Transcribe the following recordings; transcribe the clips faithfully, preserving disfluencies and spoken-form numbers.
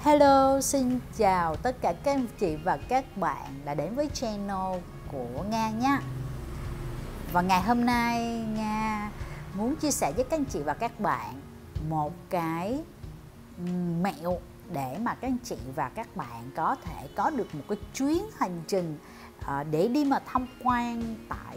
Hello, xin chào tất cả các anh chị và các bạn đã đến với channel của Nga nha. Và ngày hôm nay Nga muốn chia sẻ với các anh chị và các bạn một cái mẹo để mà các anh chị và các bạn có thể có được một cái chuyến hành trình để đi mà tham quan tại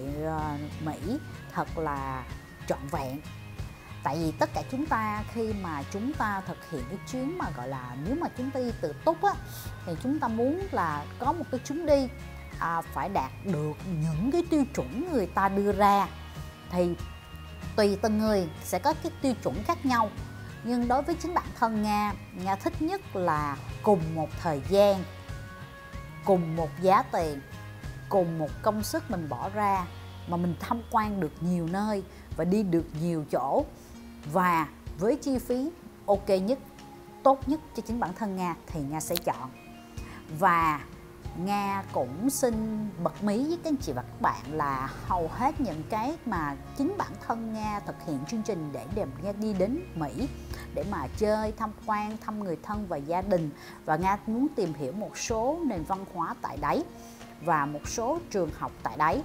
Mỹ thật là trọn vẹn. Tại vì tất cả chúng ta khi mà chúng ta thực hiện cái chuyến mà gọi là nếu mà chúng ta đi tự túc á, thì chúng ta muốn là có một cái chuyến đi à, phải đạt được những cái tiêu chuẩn người ta đưa ra. Thì tùy từng người sẽ có cái tiêu chuẩn khác nhau. Nhưng đối với chính bản thân Nga, Nga thích nhất là cùng một thời gian, cùng một giá tiền, cùng một công sức mình bỏ ra mà mình tham quan được nhiều nơi và đi được nhiều chỗ, và với chi phí ok nhất, tốt nhất cho chính bản thân Nga thì Nga sẽ chọn. Và Nga cũng xin bật mí với các anh chị và các bạn là hầu hết những cái mà chính bản thân Nga thực hiện chương trình để đem Nga đi đến Mỹ để mà chơi, tham quan, thăm người thân và gia đình, và Nga muốn tìm hiểu một số nền văn hóa tại đấy và một số trường học tại đấy,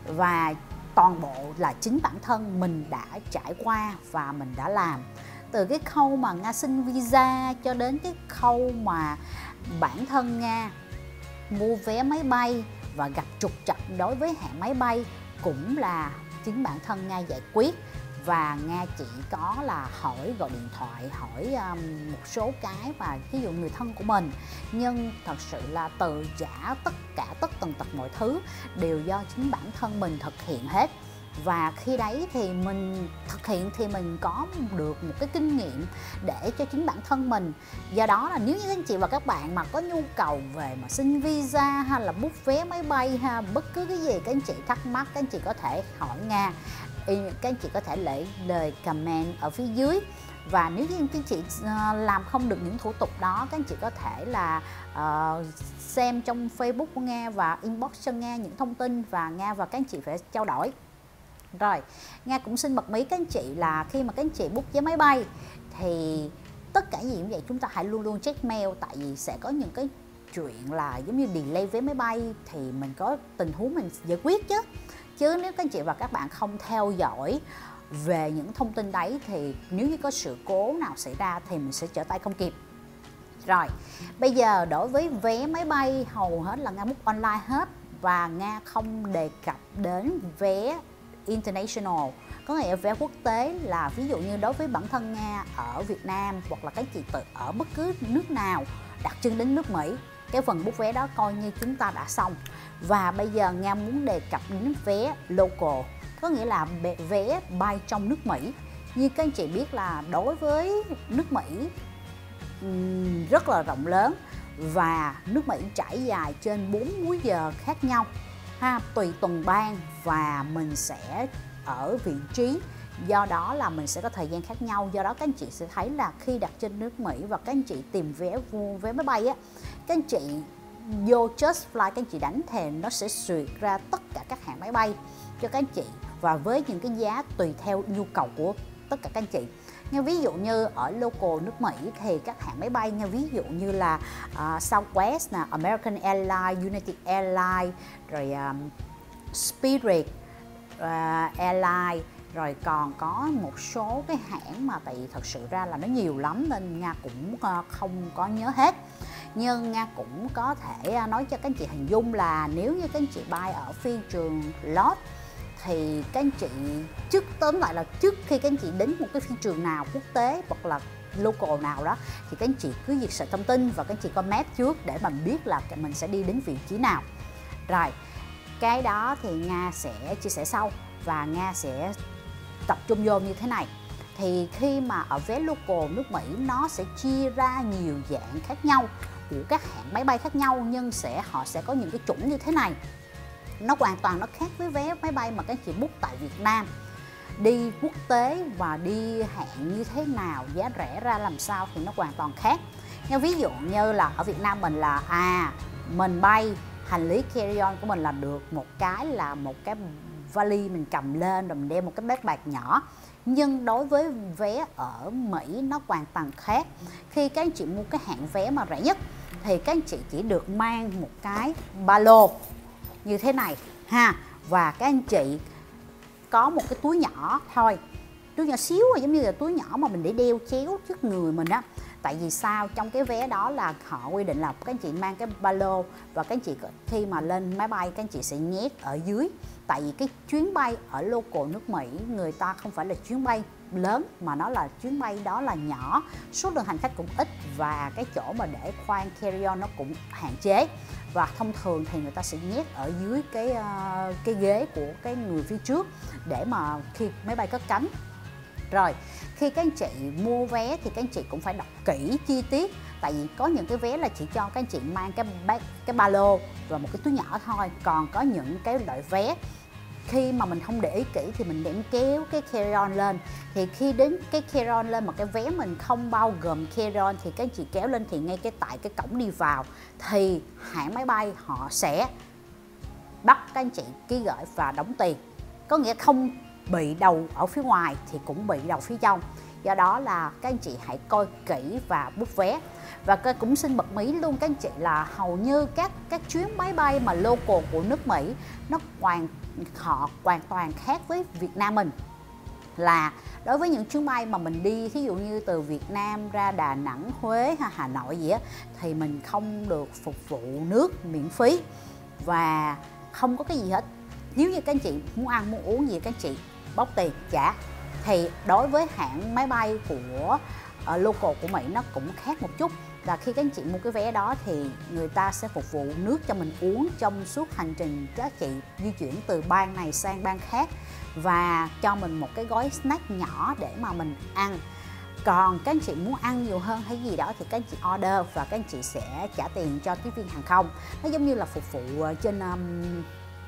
và toàn bộ là chính bản thân mình đã trải qua và mình đã làm. Từ cái khâu mà Nga xin visa cho đến cái khâu mà bản thân Nga mua vé máy bay và gặp trục trặc đối với hãng máy bay cũng là chính bản thân Nga giải quyết. Và Nga chỉ có là hỏi, gọi điện thoại hỏi um, một số cái và ví dụ người thân của mình, nhưng thật sự là từ trả tất cả tất tần tật mọi thứ đều do chính bản thân mình thực hiện hết. Và khi đấy thì mình thực hiện thì mình có được một cái kinh nghiệm để cho chính bản thân mình. Do đó là nếu như anh chị và các bạn mà có nhu cầu về mà xin visa hay là book vé máy bay ha, bất cứ cái gì các anh chị thắc mắc, các anh chị có thể hỏi Nga. Các anh chị có thể để lời comment ở phía dưới. Và nếu như các anh chị làm không được những thủ tục đó, các anh chị có thể là uh, xem trong Facebook của Nga và inbox cho Nga những thông tin, và Nga và các anh chị phải trao đổi. Rồi, Nga cũng xin bật mí các anh chị là khi mà các anh chị book vé máy bay thì tất cả gì cũng vậy, chúng ta hãy luôn luôn check mail. Tại vì sẽ có những cái chuyện là giống như delay vé máy bay thì mình có tình huống mình giải quyết chứ. Chứ nếu các anh chị và các bạn không theo dõi về những thông tin đấy thì nếu như có sự cố nào xảy ra thì mình sẽ trở tay không kịp. Rồi, bây giờ đối với vé máy bay hầu hết là Nga book online hết, và Nga không đề cập đến vé international, có nghĩa là vé quốc tế. Là ví dụ như đối với bản thân Nga ở Việt Nam hoặc là các chị tự ở bất cứ nước nào đặt chân đến nước Mỹ, cái phần book vé đó coi như chúng ta đã xong. Và bây giờ Nga muốn đề cập đến vé local, có nghĩa là vé bay trong nước Mỹ. Như các anh chị biết là đối với nước Mỹ rất là rộng lớn, và nước Mỹ trải dài trên bốn múi giờ khác nhau ha, tùy tuần bang, và mình sẽ ở vị trí, do đó là mình sẽ có thời gian khác nhau. Do đó các anh chị sẽ thấy là khi đặt trên nước Mỹ và các anh chị tìm vé vé máy bay á, các anh chị vô Just Fly, các anh chị đánh thì nó sẽ duyệt ra tất cả các hãng máy bay cho các anh chị, và với những cái giá tùy theo nhu cầu của tất cả các anh chị. Nghe ví dụ như ở local nước Mỹ thì các hãng máy bay, nghe ví dụ như là uh, Southwest, nè, American Airlines, United Airlines, rồi um, Spirit uh, Airlines, rồi còn có một số cái hãng mà tại vì thật sự ra là nó nhiều lắm nên Nga cũng uh, không có nhớ hết. Nhưng Nga cũng có thể nói cho các anh chị hình dung là nếu như các anh chị bay ở phi trường Lot thì các anh chị trước tóm lại là trước khi các anh chị đến một cái phi trường nào quốc tế hoặc là local nào đó thì các anh chị cứ việc search thông tin và các anh chị có map trước để mà biết là mình sẽ đi đến vị trí nào. Rồi, cái đó thì Nga sẽ chia sẻ sau, và Nga sẽ tập trung vô như thế này. Thì khi mà ở vé local nước Mỹ nó sẽ chia ra nhiều dạng khác nhau của các hãng máy bay khác nhau, nhưng sẽ họ sẽ có những cái chủng như thế này. Nó hoàn toàn nó khác với vé máy bay mà các anh chị book tại Việt Nam. Đi quốc tế và đi hạng như thế nào, giá rẻ ra làm sao thì nó hoàn toàn khác. Như ví dụ như là ở Việt Nam mình là à mình bay hành lý carry on của mình là được một cái là một cái vali mình cầm lên rồi mình đeo một cái bag bag nhỏ. Nhưng đối với vé ở Mỹ nó hoàn toàn khác. Khi các anh chị mua cái hạng vé mà rẻ nhất thì các anh chị chỉ được mang một cái ba lô như thế này ha, và các anh chị có một cái túi nhỏ thôi, túi nhỏ xíu giống như là túi nhỏ mà mình để đeo chéo trước người mình á. Tại vì sao? Trong cái vé đó là họ quy định là các anh chị mang cái ba lô, và các anh chị khi mà lên máy bay các anh chị sẽ nhét ở dưới. Tại vì cái chuyến bay ở local nước Mỹ người ta không phải là chuyến bay lớn mà nó là chuyến bay đó là nhỏ, số lượng hành khách cũng ít và cái chỗ mà để khoang carry on nó cũng hạn chế, và thông thường thì người ta sẽ nhét ở dưới cái uh, cái ghế của cái người phía trước để mà khi máy bay cất cánh. Rồi khi các anh chị mua vé thì các anh chị cũng phải đọc kỹ chi tiết, tại vì có những cái vé là chỉ cho các anh chị mang cái ba, cái ba lô và một cái túi nhỏ thôi. Còn có những cái loại vé khi mà mình không để ý kỹ thì mình đem kéo cái carry on lên, thì khi đến cái carry on lên mà cái vé mình không bao gồm carry on thì các anh chị kéo lên thì ngay cái tại cái cổng đi vào thì hãng máy bay họ sẽ bắt các anh chị ký gửi và đóng tiền, có nghĩa không bị đầu ở phía ngoài thì cũng bị đầu phía trong. Do đó là các anh chị hãy coi kỹ và book vé. Và cũng xin bật mí luôn các anh chị là hầu như các các chuyến máy bay mà local của nước Mỹ nó hoàn họ hoàn toàn khác với Việt Nam mình. Là đối với những chuyến bay mà mình đi, ví dụ như từ Việt Nam ra Đà Nẵng, Huế hay Hà Nội gì á, thì mình không được phục vụ nước miễn phí và không có cái gì hết. Nếu như các anh chị muốn ăn muốn uống gì các anh chị bóc tiền trả. Thì đối với hãng máy bay của uh, local của Mỹ nó cũng khác một chút, là khi các anh chị mua cái vé đó thì người ta sẽ phục vụ nước cho mình uống trong suốt hành trình các chị di chuyển từ bang này sang bang khác, và cho mình một cái gói snack nhỏ để mà mình ăn. Còn các anh chị muốn ăn nhiều hơn hay gì đó thì các anh chị order và các anh chị sẽ trả tiền cho tiếp viên hàng không. Nó giống như là phục vụ trên um,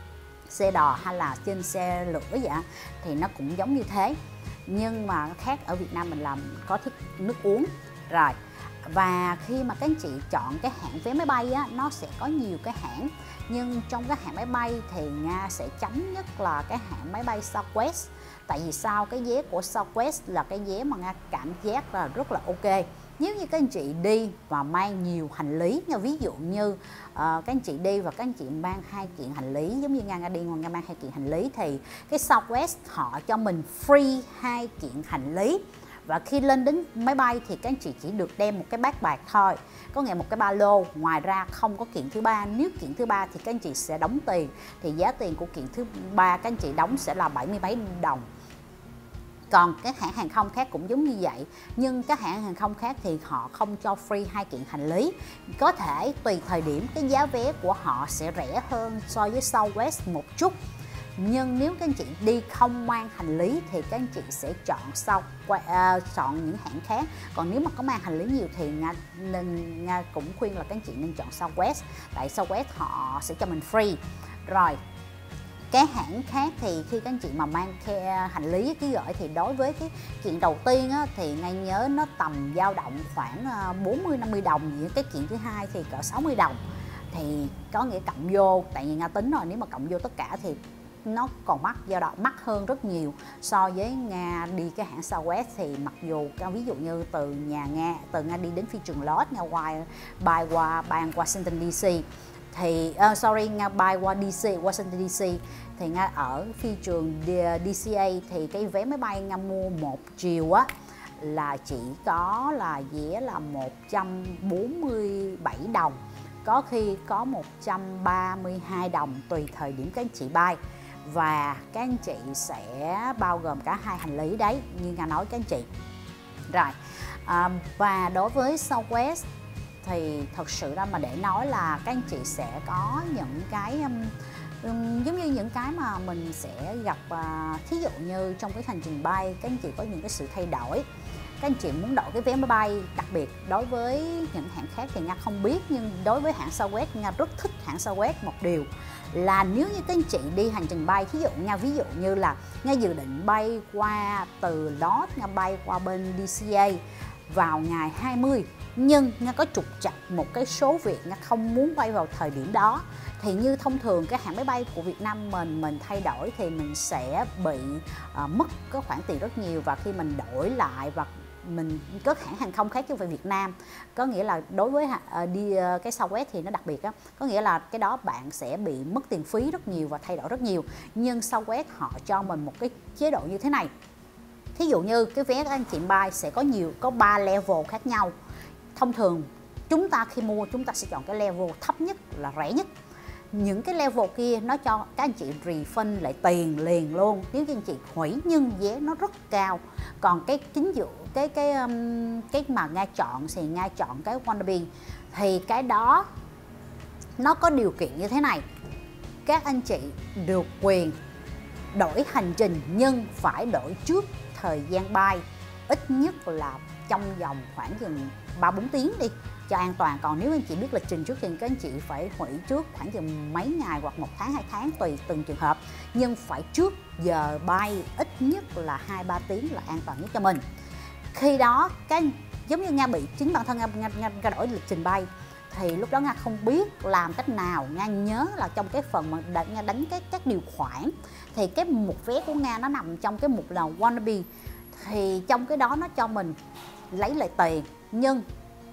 xe đò hay là trên xe lửa vậy, thì nó cũng giống như thế. Nhưng mà khác ở Việt Nam mình làm có thức nước uống. Rồi, và khi mà các anh chị chọn cái hãng vé máy bay á, nó sẽ có nhiều cái hãng. Nhưng trong cái hãng máy bay thì Nga sẽ chấm nhất là cái hãng máy bay Southwest. Tại vì sao? Cái vé của Southwest là cái vé mà Nga cảm giác là rất là ok. Nếu như các anh chị đi và mang nhiều hành lý, như ví dụ như uh, các anh chị đi và các anh chị mang hai kiện hành lý, giống như Nga, Nga đi Nga mang hai kiện hành lý, thì cái Southwest họ cho mình free hai kiện hành lý. Và khi lên đến máy bay thì các anh chị chỉ được đem một cái bag bag thôi, có nghĩa một cái ba lô, ngoài ra không có kiện thứ ba. Nếu kiện thứ ba thì các anh chị sẽ đóng tiền, thì giá tiền của kiện thứ ba các anh chị đóng sẽ là bảy mươi mấy đồng. Còn các hãng hàng không khác cũng giống như vậy, nhưng các hãng hàng không khác thì họ không cho free hai kiện hành lý. Có thể tùy thời điểm cái giá vé của họ sẽ rẻ hơn so với Southwest một chút. Nhưng nếu các anh chị đi không mang hành lý thì các anh chị sẽ chọn sau uh, chọn những hãng khác. Còn nếu mà có mang hành lý nhiều thì Nga nên Nga cũng khuyên là các anh chị nên chọn Southwest, tại Southwest họ sẽ cho mình free. Rồi, cái hãng khác thì khi các anh chị mà mang hành lý ký gửi thì đối với cái kiện đầu tiên á, thì Nga nhớ nó tầm dao động khoảng bốn mươi năm mươi đồng, những cái kiện thứ hai thì cỡ sáu mươi đồng. Thì có nghĩa cộng vô, tại vì Nga tính rồi, nếu mà cộng vô tất cả thì nó còn mắc, do đó mắc hơn rất nhiều so với Nga đi cái hãng Southwest. Thì mặc dù ví dụ như từ nhà Nga, từ Nga đi đến phi trường Los, Nga qua bay qua bang Washington D C thì uh, sorry Nga bay qua D C, Washington D C, thì Nga ở phi trường D C A thì cái vé máy bay Nga mua một chiều á là chỉ có là vé là một trăm bốn mươi bảy đồng, có khi có một trăm ba mươi hai đồng tùy thời điểm các anh chị bay. Và các anh chị sẽ bao gồm cả hai hành lý đấy, như Nga nói các anh chị. Rồi, à, và đối với Southwest thì thật sự ra mà để nói là các anh chị sẽ có những cái um, um, giống như những cái mà mình sẽ gặp, uh, thí dụ như trong cái hành trình bay các anh chị có những cái sự thay đổi. Các anh chị muốn đổi cái vé máy bay, đặc biệt đối với những hãng khác thì Nga không biết, nhưng đối với hãng Southwest Nga rất thích hãng Southwest một điều là nếu như các anh chị đi hành trình bay, thí dụ Nga ví dụ như là Nga dự định bay qua từ Los, Nga bay qua bên D C A vào ngày hai mươi, nhưng Nga có trục trặc một cái số việc Nga không muốn bay vào thời điểm đó. Thì như thông thường cái hãng máy bay của Việt Nam mình mình thay đổi thì mình sẽ bị uh, mất cái khoản tiền rất nhiều, và khi mình đổi lại và mình có hãng hàng không khác chứ không phải Việt Nam, có nghĩa là đối với uh, đi uh, cái Southwest thì nó đặc biệt á, có nghĩa là cái đó bạn sẽ bị mất tiền phí rất nhiều và thay đổi rất nhiều. Nhưng Southwest họ cho mình một cái chế độ như thế này. Thí dụ như cái vé các anh chị bay sẽ có nhiều, có ba level khác nhau. Thông thường chúng ta khi mua chúng ta sẽ chọn cái level thấp nhất là rẻ nhất. Những cái level kia nó cho các anh chị refund lại tiền liền luôn nếu các anh chị hủy, nhưng vé nó rất cao. Còn cái chính dụ cái cái um, cái mà Nga chọn thì Nga chọn cái Wannabe, thì cái đó nó có điều kiện như thế này: các anh chị được quyền đổi hành trình nhưng phải đổi trước thời gian bay ít nhất là trong vòng khoảng chừng ba bốn tiếng đi cho an toàn. Còn nếu anh chị biết lịch trình trước thì các anh chị phải hủy trước khoảng chừng mấy ngày hoặc một tháng, hai tháng tùy từng trường hợp, nhưng phải trước giờ bay ít nhất là hai ba tiếng là an toàn nhất cho mình. Khi đó cái giống như Nga bị chính bản thân Nga, Nga, Nga, Nga đổi lịch trình bay, thì lúc đó Nga không biết làm cách nào. Nga nhớ là trong cái phần mà Nga đánh cái các điều khoản thì cái mục vé của Nga nó nằm trong cái mục là Wannabe, thì trong cái đó nó cho mình lấy lại tiền. Nhưng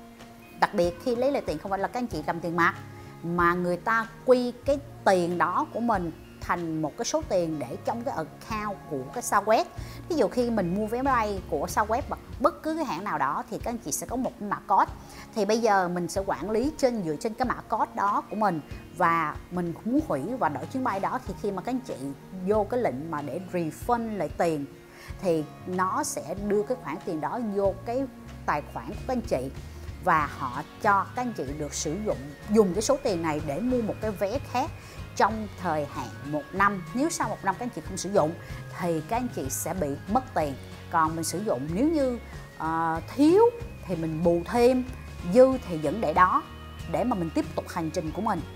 đặc biệt khi lấy lại tiền không phải là các anh chị cầm tiền mặt, mà người ta quy cái tiền đó của mình thành một cái số tiền để trong cái account của cái Southwest. Ví dụ khi mình mua vé máy bay của Southwest hoặc bất cứ cái hãng nào đó thì các anh chị sẽ có một mã code. Thì bây giờ mình sẽ quản lý trên dựa trên cái mã code đó của mình, và mình muốn hủy và đổi chuyến bay đó, thì khi mà các anh chị vô cái lệnh mà để refund lại tiền thì nó sẽ đưa cái khoản tiền đó vô cái tài khoản của các anh chị, và họ cho các anh chị được sử dụng dùng cái số tiền này để mua một cái vé khác trong thời hạn một năm. Nếu sau một năm các anh chị không sử dụng thì các anh chị sẽ bị mất tiền. Còn mình sử dụng nếu như uh, thiếu thì mình bù thêm, dư thì vẫn để đó để mà mình tiếp tục hành trình của mình.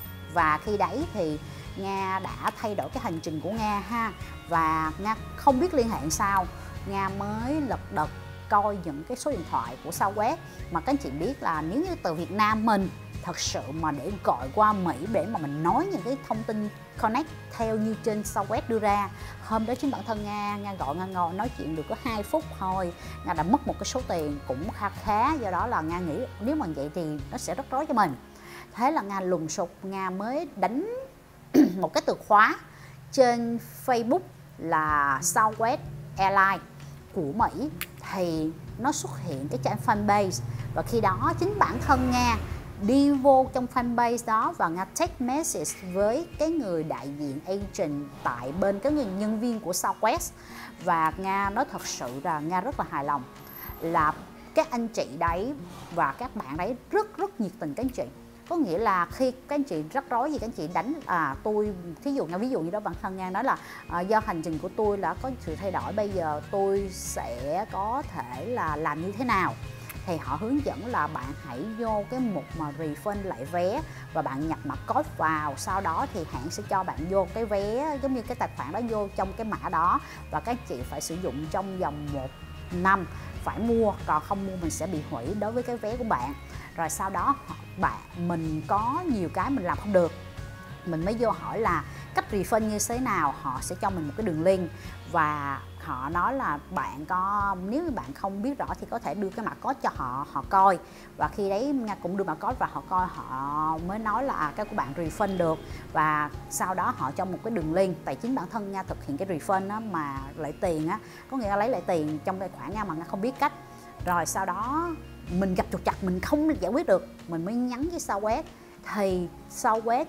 Và khi đấy thì Nga đã thay đổi cái hành trình của Nga ha, và Nga không biết liên hệ sao, Nga mới lật đật coi những cái số điện thoại của Southwest. Mà các anh chị biết là nếu như từ Việt Nam mình thật sự mà để gọi qua Mỹ để mà mình nói những cái thông tin connect theo như trên Southwest đưa ra, hôm đó chính bản thân Nga Nga gọi Nga ngồi nói chuyện được có hai phút thôi, Nga đã mất một cái số tiền cũng khá khá. Do đó là Nga nghĩ nếu mà vậy thì nó sẽ rất rối cho mình. Thế là Nga lùng sục, Nga mới đánh một cái từ khóa trên Facebook là Southwest Airlines của Mỹ, thì nó xuất hiện cái trang fanpage. Và khi đó chính bản thân Nga đi vô trong fanpage đó và Nga text message với cái người đại diện agent tại bên cái người nhân viên của Southwest, và Nga nói thật sự là Nga rất là hài lòng là các anh chị đấy và các bạn đấy rất rất nhiệt tình các anh chị. Có nghĩa là khi các anh chị rắc rối gì các anh chị đánh à tôi thí dụ ví dụ như đó bản thân Nga nói là à, do hành trình của tôi đã có sự thay đổi, bây giờ tôi sẽ có thể là làm như thế nào, thì họ hướng dẫn là bạn hãy vô cái mục mà refund lại vé và bạn nhập mã code vào, sau đó thì hãng sẽ cho bạn vô cái vé giống như cái tài khoản đó vô trong cái mã đó, và các chị phải sử dụng trong vòng một năm, phải mua, còn không mua mình sẽ bị hủy đối với cái vé của bạn. Rồi sau đó bạn mình có nhiều cái mình làm không được, mình mới vô hỏi là cách refund như thế nào, họ sẽ cho mình một cái đường link và họ nói là bạn có, nếu như bạn không biết rõ thì có thể đưa cái mã code cho họ họ coi, và khi đấy Nga cũng đưa mã code và họ coi, họ mới nói là à, cái của bạn refund được, và sau đó họ cho một cái đường link. Tài chính bản thân Nga thực hiện cái refund á, mà lấy tiền á, có nghĩa là lấy lại tiền trong tài khoản Nga mà Nga không biết cách. Rồi sau đó mình gặp trục trặc mình không giải quyết được, mình mới nhắn với Southwest, thì Southwest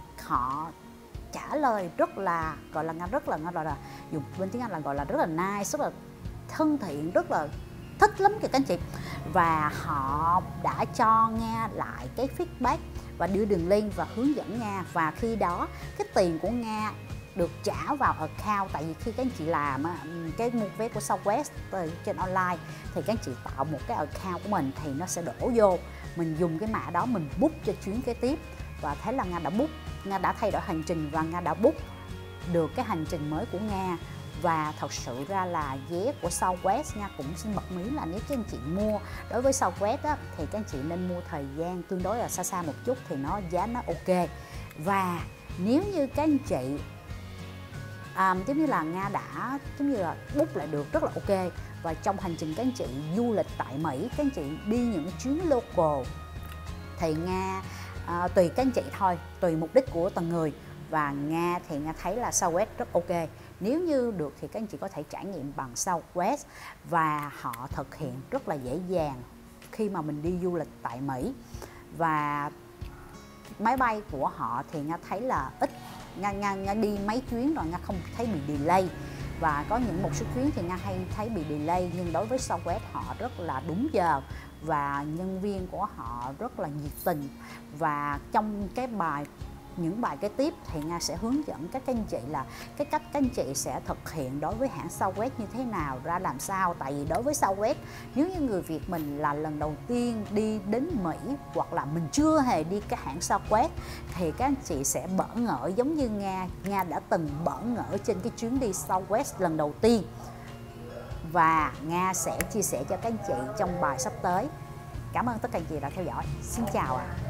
họ trả lời rất là gọi là Nga rất là gọi là dùng bên tiếng Anh là gọi là rất là nice, rất là thân thiện, rất là thích lắm kìa các anh chị. Và họ đã cho Nga lại cái feedback và đưa đường link và hướng dẫn Nga, và khi đó cái tiền của Nga được trả vào account. Tại vì khi các anh chị làm cái mua vé của Southwest trên online thì các anh chị tạo một cái account của mình thì nó sẽ đổ vô, mình dùng cái mã đó mình book cho chuyến kế tiếp. Và thế là Nga đã book, Nga đã thay đổi hành trình và Nga đã book được cái hành trình mới của Nga. Và thật sự ra là vé của Southwest nha, cũng xin bật mí là nếu các anh chị mua đối với Southwest á, thì các anh chị nên mua thời gian tương đối là xa xa một chút thì nó giá nó ok. Và nếu như các anh chị à, giống như là Nga đã giống như là book lại được rất là ok, và trong hành trình các anh chị du lịch tại Mỹ, các anh chị đi những chuyến local thì Nga à, tùy các anh chị thôi, tùy mục đích của từng người. Và Nga thì Nga thấy là Southwest rất ok. Nếu như được thì các anh chị có thể trải nghiệm bằng Southwest, và họ thực hiện rất là dễ dàng khi mà mình đi du lịch tại Mỹ. Và máy bay của họ thì Nga thấy là ít, Nga, Nga, Nga đi mấy chuyến rồi Nga không thấy bị delay. Và có những một số chuyến thì Nga hay thấy bị delay, nhưng đối với Southwest họ rất là đúng giờ và nhân viên của họ rất là nhiệt tình. Và trong cái bài những bài kế tiếp thì Nga sẽ hướng dẫn các anh chị là cái cách các anh chị sẽ thực hiện đối với hãng Southwest như thế nào, ra làm sao. Tại vì đối với Southwest, nếu như người Việt mình là lần đầu tiên đi đến Mỹ hoặc là mình chưa hề đi cái hãng Southwest thì các anh chị sẽ bỡ ngỡ giống như Nga. Nga đã từng bỡ ngỡ trên cái chuyến đi Southwest lần đầu tiên, và Nga sẽ chia sẻ cho các anh chị trong bài sắp tới. Cảm ơn tất cả anh chị đã theo dõi. Xin chào ạ. À.